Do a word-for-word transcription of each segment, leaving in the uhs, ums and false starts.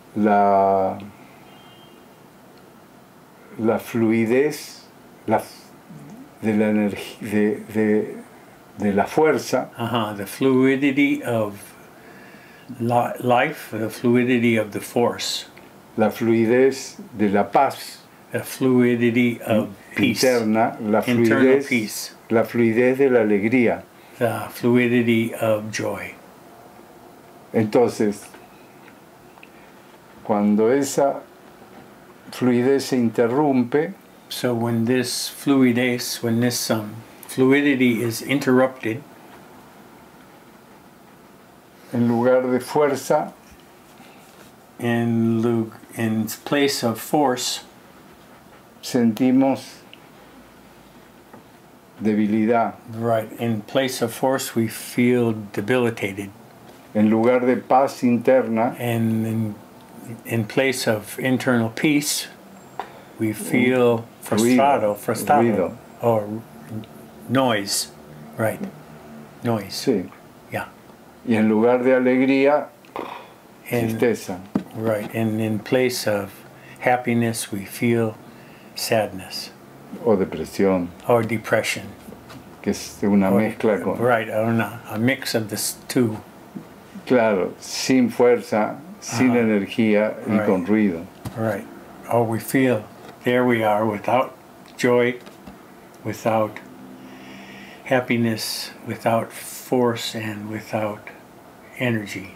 la, la fluidez la, de, la energía, de, de, de la fuerza. Uh-huh, the fluidity of li life, the fluidity of the force. La fluidez de la paz. The fluidity of peace. Interna, la Internal fluidez, peace. la fluidez de la alegría. The fluidity of joy. Entonces, cuando esa fluidez se interrumpe, so when this fluidez, when this um, fluidity is interrupted, en lugar de fuerza, in, in place of force, sentimos debilidad. Right, in place of force we feel debilitated. En lugar de paz interna, and in, in place of internal peace, we feel frustrado, frustrado, ruido. or noise, right? Noise. Sí. Yeah. Y en lugar de alegría, and, tristeza. Right, and in place of happiness, we feel sadness. O depresión. Or depression. Que es una or, mezcla con... Right, or a, a mix of the two. Claro, sin fuerza, sin uh-huh. energía y right. con ruido. Right. Or we feel, there we are, without joy, without happiness, without force, and without energy.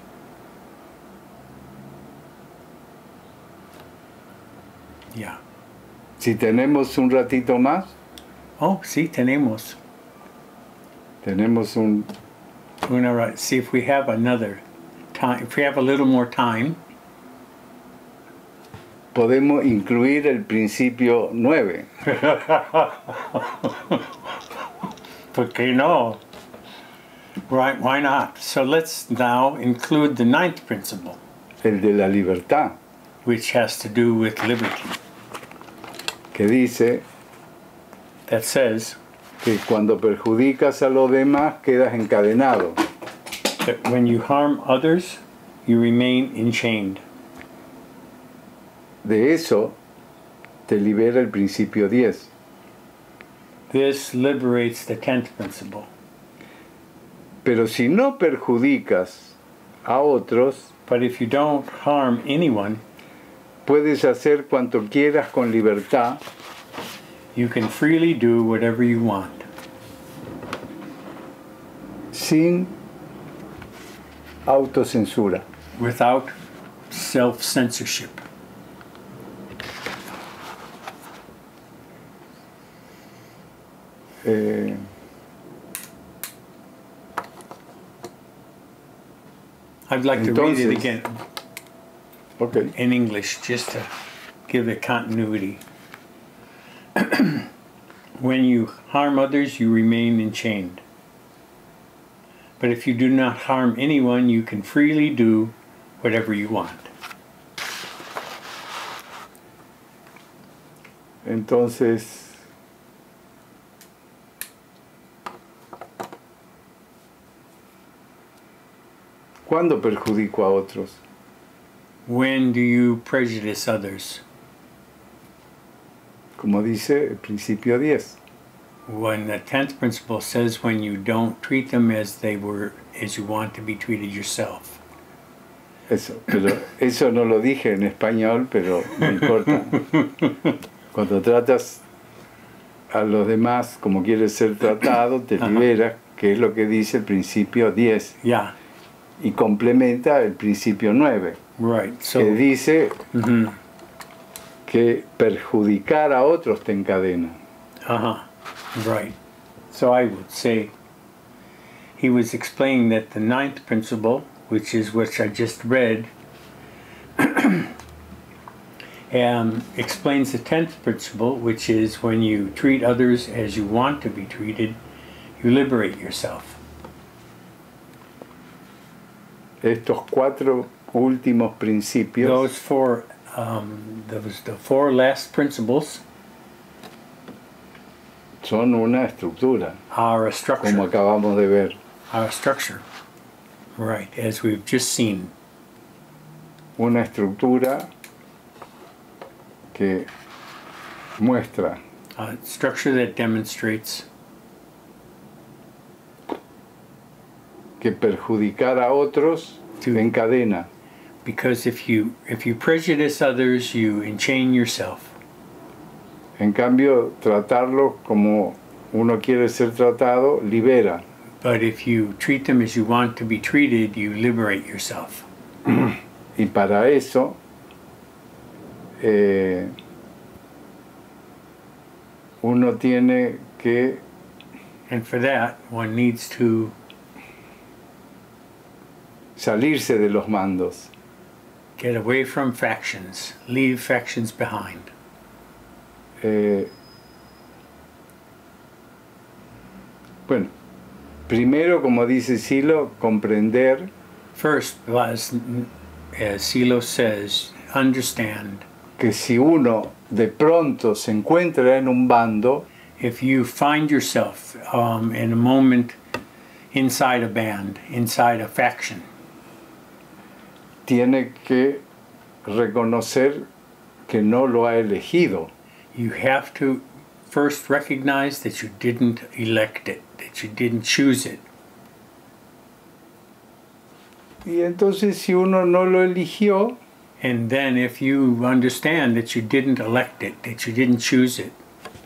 Yeah. Si tenemos un ratito más. Oh, sí, tenemos. Tenemos un... Una, see if we have another time, if we have a little more time. Podemos incluir el principio nueve. ¿Por qué no? Right, why not? So let's now include the ninth principle. El de la libertad. Which has to do with liberty. Que dice that says que cuando perjudicas a los demás quedas encadenado. That when you harm others, you remain enchained. De eso te libera el principio diez. This liberates the tenth principle. Pero si no perjudicas a otros, but if you don't harm anyone, puedes hacer cuanto quieras con libertad. You can freely do whatever you want. Sin autocensura. Without self-censorship. Eh, I'd like entonces, to read it again. Okay. In English, just to give it continuity. When you harm others, you remain enchained. But if you do not harm anyone, you can freely do whatever you want. Entonces, ¿cuándo perjudico a otros? When do you prejudice others? Como dice el principio diez. When the tenth principle says when you don't treat them as they were, as you want to be treated yourself. Eso, pero eso no lo dije en español, pero no importa. Cuando tratas a los demás como quieres ser tratado, te liberas, que es lo que dice el principio diez. Yeah. Y complementa el principio nueve. Right. So, que dice mm-hmm. que perjudicar a otros te encadena. Uh-huh. Right. So I would say he was explaining that the ninth principle, which is what I just read, um, explains the tenth principle, which is when you treat others as you want to be treated, you liberate yourself. Estos cuatro últimos principios, those four, um, those the four last principles, son una estructura, are a structure, como acabamos de ver. Are a structure, right, as we've just seen. una estructura que muestra a structure that demonstrates que perjudicar a otros Sí. encadena. because if you if you prejudice others, you enchain yourself. En cambio, tratarlos como uno quiere ser tratado libera. But if you treat them as you want to be treated, you liberate yourself. Y para eso, eh, uno tiene que And for that, one needs to salirse de los mandos. get away from factions, leave factions behind. Eh, bueno, primero, como dice Silo, comprender First, as, as Silo says, understand que si uno de pronto se encuentra en un bando, if you find yourself um, in a moment inside a band, inside a faction, tiene que reconocer que no lo ha elegido. you have to first recognize that you didn't elect it, that you didn't choose it. Y entonces si uno no lo eligió, And then if you understand that you didn't elect it, that you didn't choose it,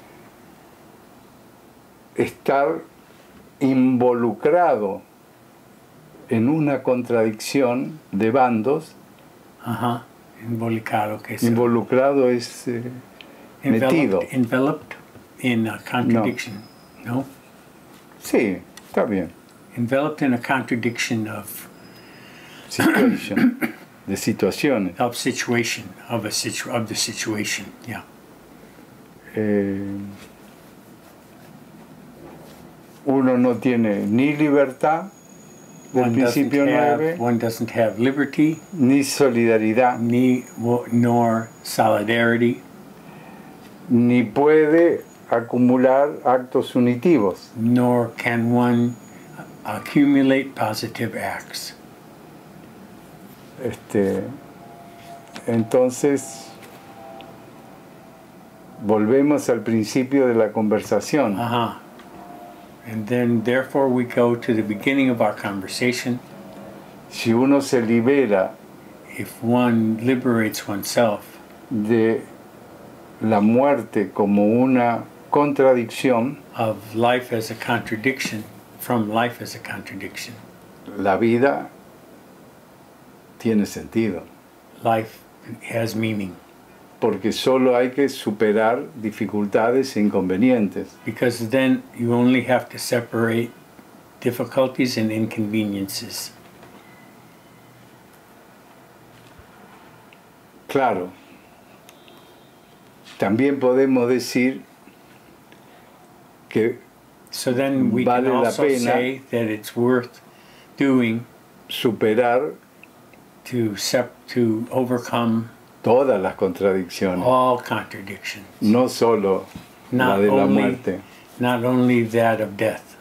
estar involucrado en una contradicción de bandos, uh-huh, involucrado, que es involucrado es eh, metido. enveloped, enveloped in a contradiction, no? Sí, está bien. Enveloped in a contradiction of Situation, de situaciones. of situation, of a situ- of the situation, yeah. Eh, uno no tiene ni libertad del One doesn't principio have nueve, one doesn't have liberty, ni solidaridad, ni nor solidarity, ni puede acumular actos unitivos. nor can one accumulate positive acts. Este, entonces, volvemos al principio de la conversación. Uh-huh. And then therefore we go to the beginning of our conversation. Si uno se libera If one liberates oneself de la muerte como una contradicción, of life as a contradiction, from life as a contradiction, la vida tiene sentido, life has meaning. porque solo hay que superar dificultades e inconvenientes. Because then you only have to separate difficulties and inconveniences. Claro, también podemos decir que So then we Vale can la also pena say that it's worth doing superar to sep- to overcome todas las contradicciones, all contradictions, no solo la not de la only muerte. not only that of death.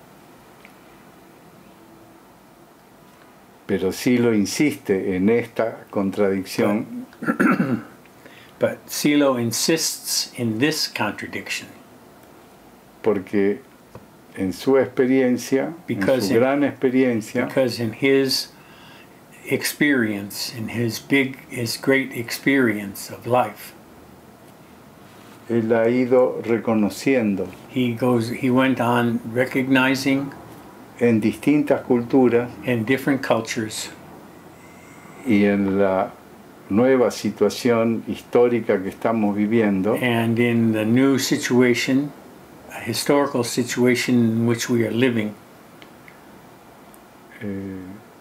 Pero sí lo insiste en esta contradicción But Silo insists in this contradiction porque en su experiencia, en Because su in- gran experiencia, because in his experience, in his big, his great experience of life, él ha ido reconociendo he goes, he went on recognizing en distintas culturas in different cultures y en la nueva situación histórica que estamos viviendo, and in the new situation, a historical situation in which we are living, eh,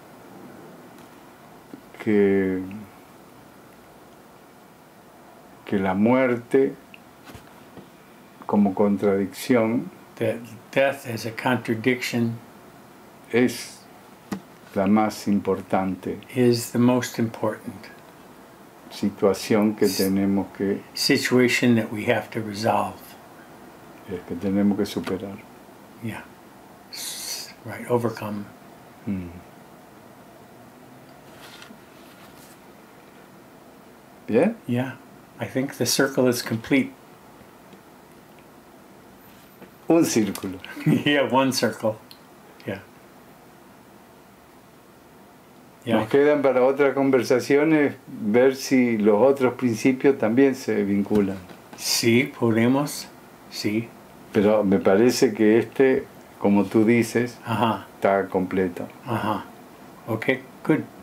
que, que la muerte como contradicción that death as a contradiction es la más importante is the most important situación que tenemos que, situation that we have to resolve. eh, que tenemos que superar. Yeah. S- Right, overcome. Mm. ¿Bien? Yeah. I think the circle is complete. Un círculo. Yeah, one circle. Yeah. Yeah. Nos quedan para otras conversaciones ver si los otros principios también se vinculan. Sí, podemos. Sí. Pero me parece que este, como tú dices, Ajá. está completo. Ajá. Okay, good.